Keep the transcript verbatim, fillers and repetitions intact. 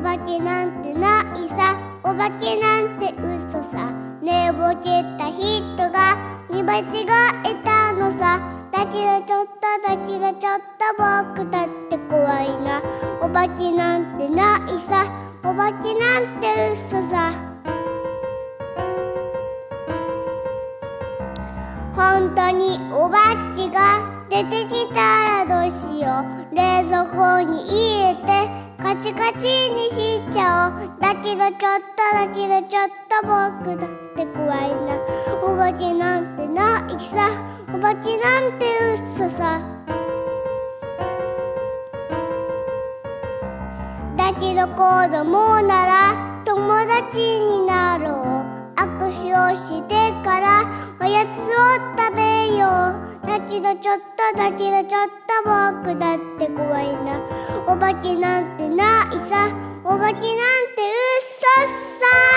化けなんてないさ、お化けなんて嘘さ。寝ぼけた人が見間違えたのさ。だけどちょっとだけどちょっと僕だって怖いな。お化けなんてないさ、お化けなんて嘘さ。本当にお化けが出てきたらどうしよう。冷蔵庫に入れてカチカチにしちゃおう。だけどちょっとだけどちょっと僕だって怖いな。お化けなんてないさ、お化けなんて嘘さ。だけど子供なら友達になろう。握手をしてからおやつを食べよう。だけどちょっとだけどちょっと僕だって怖いな。お化けなんてないさ、お化けなんて嘘さ。